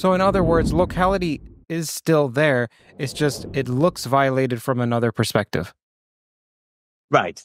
So in other words, locality is still there. It's just it looks violated from another perspective. Right.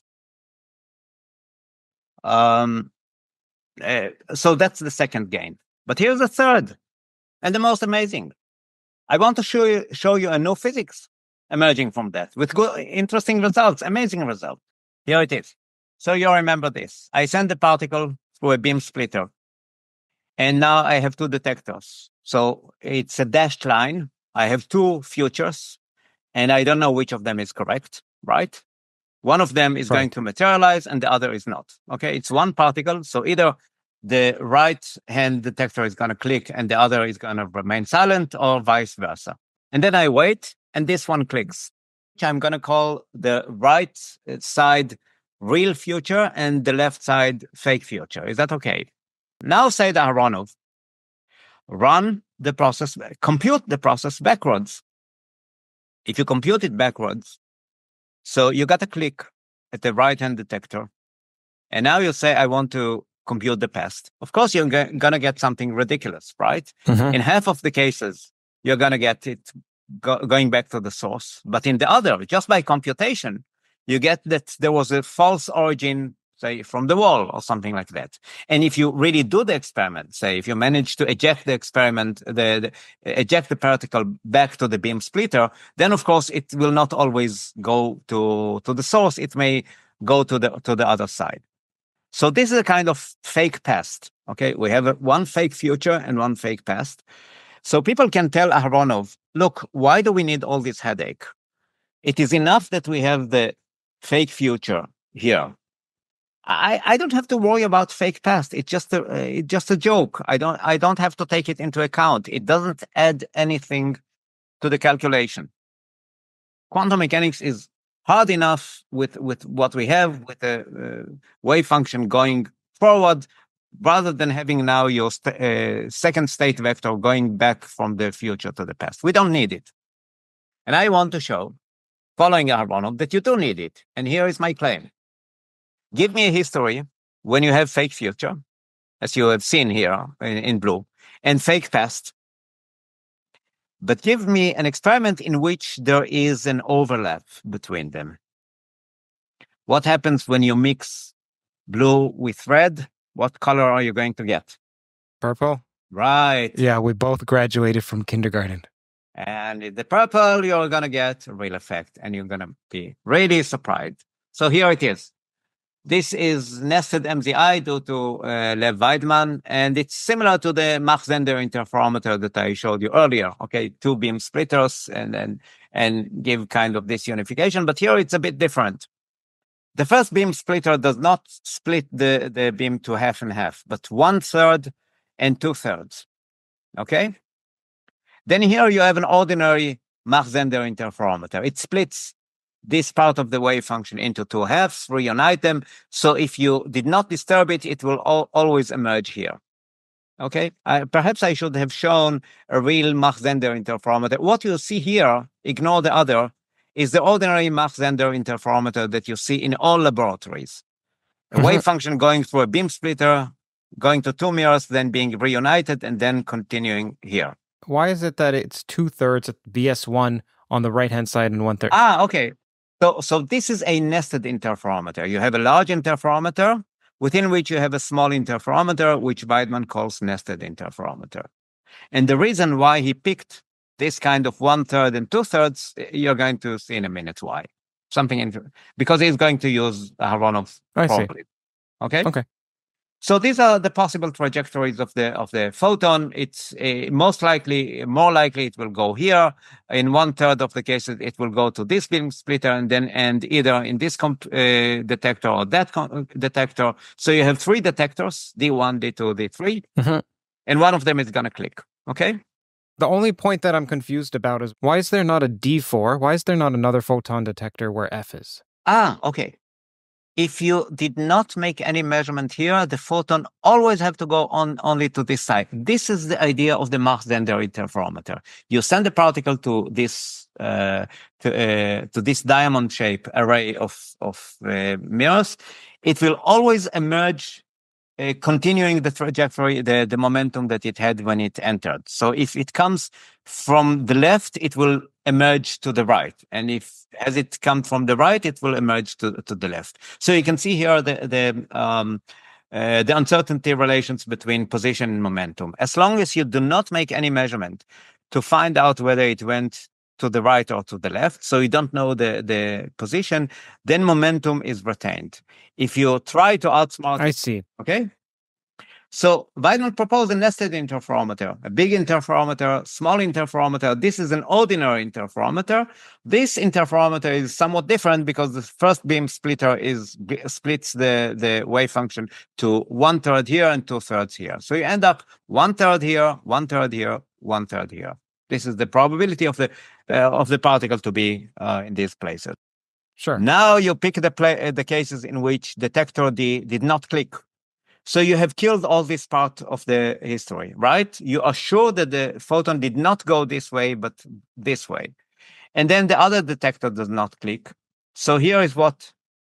So that's the second gain. But here's the third and the most amazing. I want to show you a new physics emerging from that with good, interesting results, amazing results. Here it is. So you remember this. I send the particle through a beam splitter. And now I have two detectors. So it's a dashed line. I have two futures, and I don't know which of them is correct, right? One of them is going to materialize and the other is not. Okay, it's one particle. So either the right hand detector is going to click and the other is going to remain silent, or vice versa. And then I wait and this one clicks, which I'm going to call the right side real future and the left side fake future. Is that okay? Now say the Aharonov, run the process, compute the process backwards. If you compute it backwards, so you got a click at the right-hand detector, and now you say, I want to compute the past. Of course, you're going to get something ridiculous, right? Mm-hmm. In half of the cases, you're going to get it going back to the source. But in the other, just by computation, you get that there was a false origin, say, from the wall or something like that. And if you really do the experiment, say, if you manage to eject the experiment, eject the particle back to the beam splitter, then of course it will not always go to the source. It may go to the other side. So this is a kind of fake past. Okay, we have one fake future and one fake past. So people can tell Aharonov, look, why do we need all this headache? It is enough that we have the fake future here. I don't have to worry about fake past. It's just a joke. I don't have to take it into account. It doesn't add anything to the calculation. Quantum mechanics is hard enough with what we have, with the wave function going forward, rather than having now your second state vector going back from the future to the past. We don't need it. And I want to show, following Aharonov, that you do need it. And here is my claim. Give me a history when you have fake future, as you have seen here in blue, and fake past. But give me an experiment in which there is an overlap between them. What happens when you mix blue with red? What color are you going to get? Purple? Right. Yeah, we both graduated from kindergarten. And in the purple, you're going to get a real effect, and you're going to be really surprised. So here it is. This is nested MZI due to Lev Weidman, and it's similar to the Mach-Zehnder interferometer that I showed you earlier. Okay, two beam splitters and give kind of this unification, but here it's a bit different. The first beam splitter does not split the beam to half and half, but 1/3 and 2/3. Okay? Then here you have an ordinary Mach-Zehnder interferometer. It splits this part of the wave function into two halves, reunite them. So if you did not disturb it, it will always emerge here. Okay, perhaps I should have shown a real Mach-Zehnder interferometer. What you see here, ignore the other, is the ordinary Mach-Zehnder interferometer that you see in all laboratories. A wave function going through a beam splitter, going to two mirrors, then being reunited, and then continuing here. Why is it that it's 2/3 at BS1 on the right-hand side and 1/3? Okay. So this is a nested interferometer. You have a large interferometer, within which you have a small interferometer, which Weidman calls nested interferometer. And the reason why he picked this kind of 1/3 and 2/3, you're going to see in a minute why. Because he's going to use Aharonov's property. Okay? Okay. So these are the possible trajectories of the photon. It's more likely it will go here. In 1/3 of the cases, it will go to this beam splitter and either in this detector or that detector. So you have three detectors, D1, D2, D3, and one of them is going to click. Okay. The only point that I'm confused about is why is there not a D4? Why is there not another photon detector where F is? Okay. If you did not make any measurement here, the photon always have to go on only to this side. This is the idea of the Mach-Zehnder interferometer. You send the particle to this diamond shape array of mirrors. It will always emerge continuing the trajectory, the momentum that it had when it entered. So if it comes from the left, it will emerge to the right. And if as it comes from the right, it will emerge to the left. So you can see here the uncertainty relations between position and momentum. As long as you do not make any measurement to find out whether it went to the right or to the left, so you don't know the position, then momentum is retained. If you try to outsmart, I see. okay? So Weidman proposed a nested interferometer, a big interferometer, small interferometer. This is an ordinary interferometer. This interferometer is somewhat different because the first beam splitter splits the wave function to 1/3 here and 2/3 here. So you end up 1/3 here, 1/3 here, 1/3 here. This is the probability of the particle to be in these places. Sure. Now you pick the cases in which detector D did not click. So you have killed all this part of the history, right? You are sure that the photon did not go this way, but this way. And then the other detector does not click. So here is what,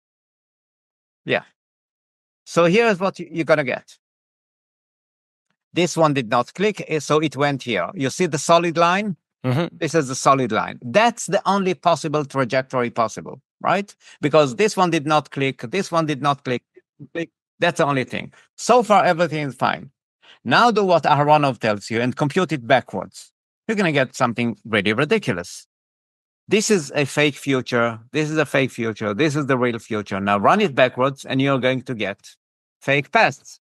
So here is what you're going to get. This one did not click, so it went here. You see the solid line? Mm-hmm. This is the solid line. That's the only possible trajectory possible, right? Because this one did not click, this one did not click. That's the only thing. So far, everything is fine. Now do what Aharonov tells you and compute it backwards. You're going to get something really ridiculous. This is a fake future. This is a fake future. This is the real future. Now run it backwards and you're going to get fake pasts.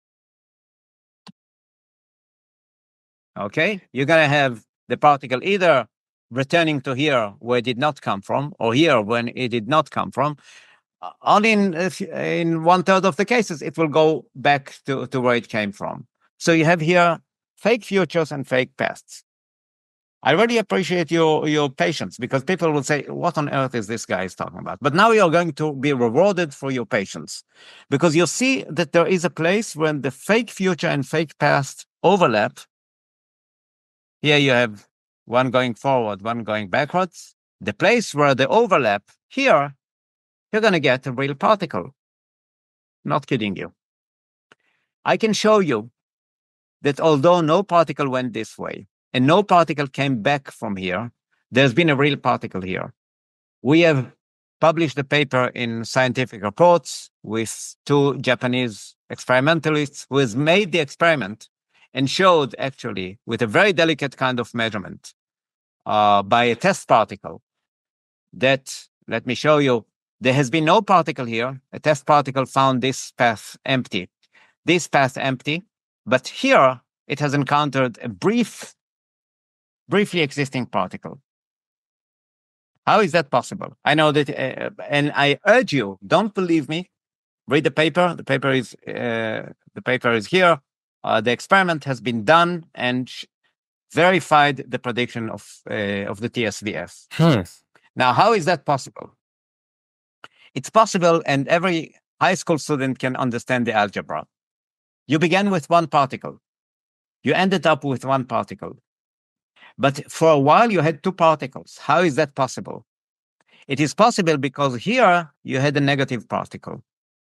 Okay? You're going to have the particle either returning to here where it did not come from or here when it did not come from. Only in 1/3 of the cases, it will go back to where it came from. So you have here fake futures and fake pasts. I really appreciate your patience because people will say, what on earth is this guy talking about? But now you're going to be rewarded for your patience because you see that there is a place when the fake future and fake past overlap. Here you have one going forward, one going backwards. The place where they overlap here, you're going to get a real particle. Not kidding you. I can show you that although no particle went this way and no particle came back from here, there's been a real particle here. We have published a paper in Scientific Reports with 2 Japanese experimentalists who has made the experiment and showed actually with a very delicate kind of measurement by a test particle that, let me show you, there has been no particle here. A test particle found this path empty. This path empty, but here it has encountered a briefly existing particle. How is that possible? I know that, and I urge you, don't believe me. Read the paper. The paper is here. The experiment has been done and verified the prediction of the TSVF. Now, how is that possible? It's possible, and every high school student can understand the algebra. You began with one particle. You ended up with one particle. But for a while, you had 2 particles. How is that possible? It is possible because here you had a negative particle.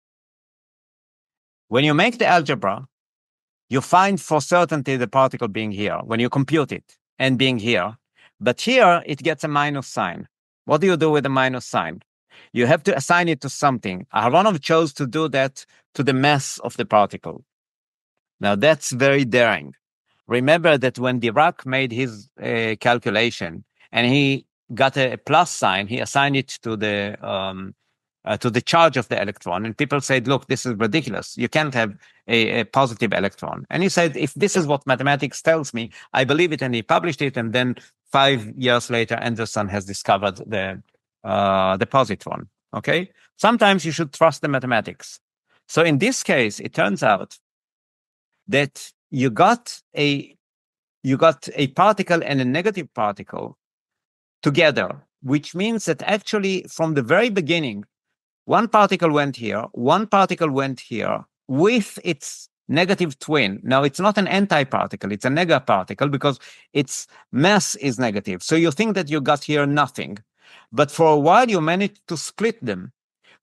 When you make the algebra, you find for certainty the particle being here when you compute it and being here. But here it gets a minus sign. What do you do with a minus sign? You have to assign it to something. Aharonov chose to do that to the mass of the particle. Now that's very daring. Remember that when Dirac made his calculation and he got a plus sign, he assigned it to the charge of the electron. And people said, look, this is ridiculous. You can't have a positive electron. And he said, if this is what mathematics tells me, I believe it. And he published it. And then 5 years later, Anderson has discovered the positron. Okay. Sometimes you should trust the mathematics. So in this case, it turns out that you got a particle and a negative particle together, which means that actually from the very beginning, one particle went here, one particle went here with its negative twin. Now, it's not an anti-particle, it's a negaparticle because its mass is negative. So you think that you got here nothing. But for a while, you managed to split them.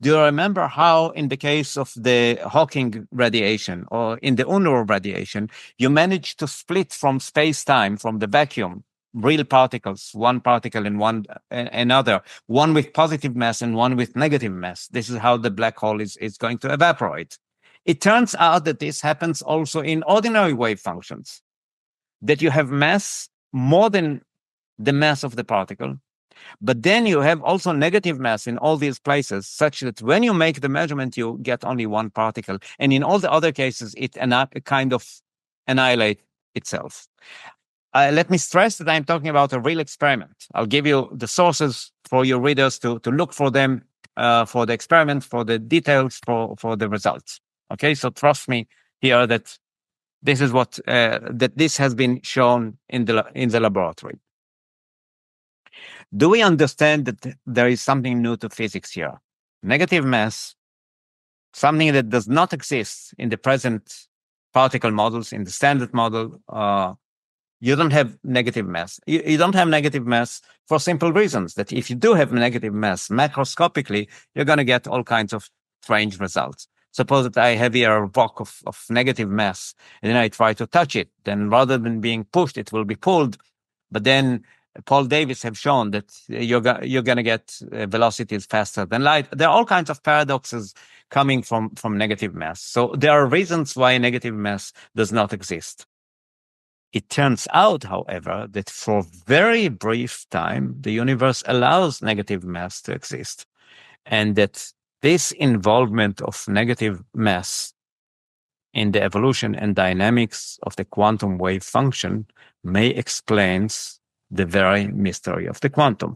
Do you remember how in the case of the Hawking radiation or in the Unruh radiation, you managed to split from space-time, from the vacuum, real particles, one particle and one another, one with positive mass and one with negative mass. This is how the black hole is going to evaporate. It turns out that this happens also in ordinary wave functions, that you have mass more than the mass of the particle, but then you have also negative mass in all these places, such that when you make the measurement, you get only one particle. And in all the other cases, it kind of annihilates itself. Let me stress that I'm talking about a real experiment. I'll give you the sources for your readers to look for them, for the experiment, for the details, for the results. Okay, so trust me here that this is what that this has been shown in the laboratory. Do we understand that there is something new to physics here? Negative mass, something that does not exist in the present particle models, in the standard model. You don't have negative mass. You don't have negative mass for simple reasons, that if you do have negative mass macroscopically, you're going to get all kinds of strange results. Suppose that I have here a rock of negative mass, and then I try to touch it. Then rather than being pushed, it will be pulled. But then Paul Davies have shown that you're going to get velocities faster than light. There are all kinds of paradoxes coming from negative mass. So there are reasons why negative mass does not exist. It turns out, however, that for very brief time, the universe allows negative mass to exist, and that this involvement of negative mass in the evolution and dynamics of the quantum wave function may explain the very mystery of the quantum.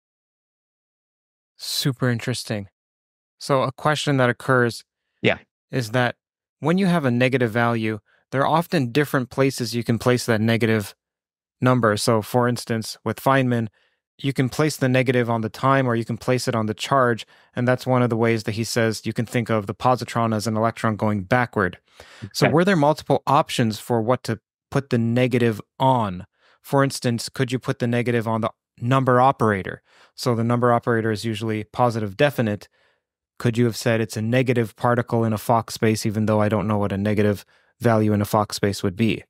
Super interesting. So a question that occurs is that when you have a negative value, there are often different places you can place that negative number. So for instance, with Feynman, you can place the negative on the time or you can place it on the charge. And that's one of the ways that he says you can think of the positron as an electron going backward. So were there multiple options for what to put the negative on? For instance, could you put the negative on the number operator? So the number operator is usually positive definite. Could you have said it's a negative particle in a Fock space, even though I don't know what a negative value in a Fock space would be?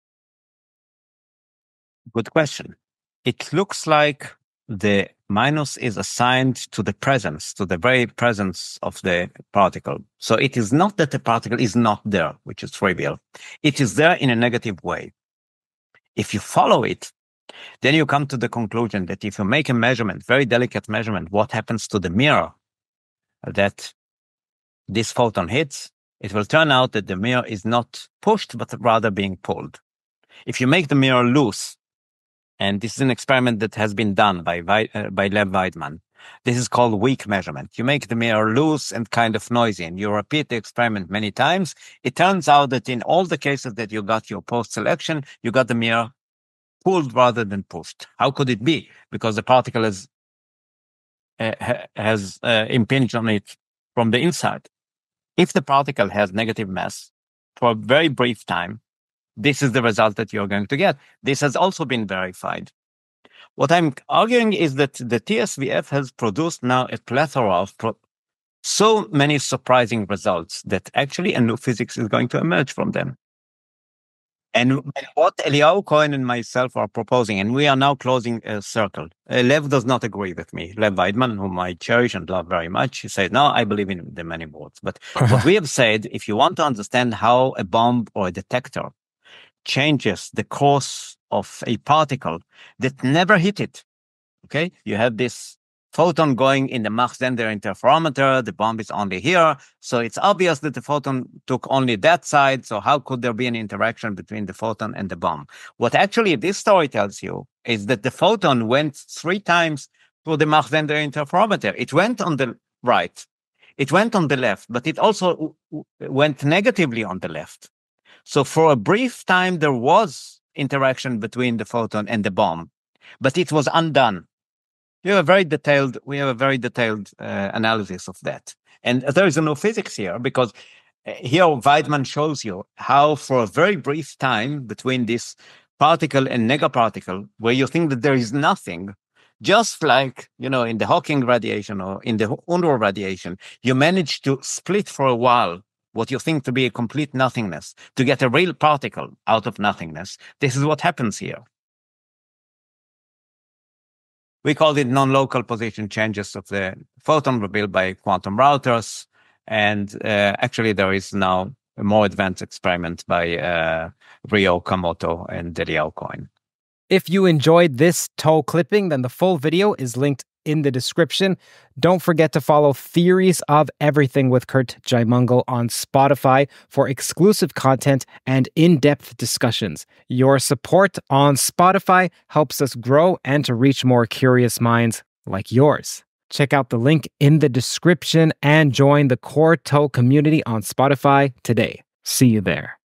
Good question. It looks like the minus is assigned to the presence, to the very presence of the particle. So it is not that the particle is not there, which is trivial. It is there in a negative way. If you follow it, then you come to the conclusion that if you make a measurement, very delicate measurement, what happens to the mirror that this photon hits, it will turn out that the mirror is not pushed, but rather being pulled. If you make the mirror loose, and this is an experiment that has been done by Lev Weidman, this is called weak measurement. You make the mirror loose and kind of noisy, and you repeat the experiment many times. It turns out that in all the cases that you got your post-selection, you got the mirror pulled rather than pushed. How could it be? Because the particle has impinged on it from the inside. If the particle has negative mass for a very brief time, this is the result that you're going to get. This has also been verified. What I'm arguing is that the TSVF has produced now a plethora of so many surprising results that actually a new physics is going to emerge from them. And what Eliyahu Cohen and myself are proposing, and we are now closing a circle. Lev does not agree with me. Lev Weidman, whom I cherish and love very much, he said, no, I believe in the many worlds. But what we have said, if you want to understand how a bomb or a detector changes the course of a particle that never hit it, okay? You have this photon going in the Mach-Zehnder interferometer, the bomb is only here, so it's obvious that the photon took only that side, so how could there be an interaction between the photon and the bomb? What actually this story tells you is that the photon went 3 times through the Mach-Zehnder interferometer. It went on the right, it went on the left, but it also went negatively on the left. So for a brief time, there was interaction between the photon and the bomb, but it was undone. We have a very detailed analysis of that. And there is no physics here, because here Weidman shows you how for a very brief time between this particle and negaparticle, where you think that there is nothing, Just like, in the Hawking radiation or in the Unruh radiation, you manage to split for a while what you think to be a complete nothingness to get a real particle out of nothingness. This is what happens here. We called it non-local position changes of the photon revealed by quantum routers. And actually, there is now a more advanced experiment by Ryo Kamoto and Danielle Cohen. If you enjoyed this toe clipping, then the full video is linked in the description. Don't forget to follow Theories of Everything with Curt Jaimungal on Spotify for exclusive content and in-depth discussions. Your support on Spotify helps us grow and to reach more curious minds like yours. Check out the link in the description and join the Core Toe community on Spotify today. See you there.